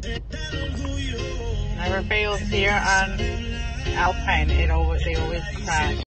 Never fails here on Alpine. They always crash.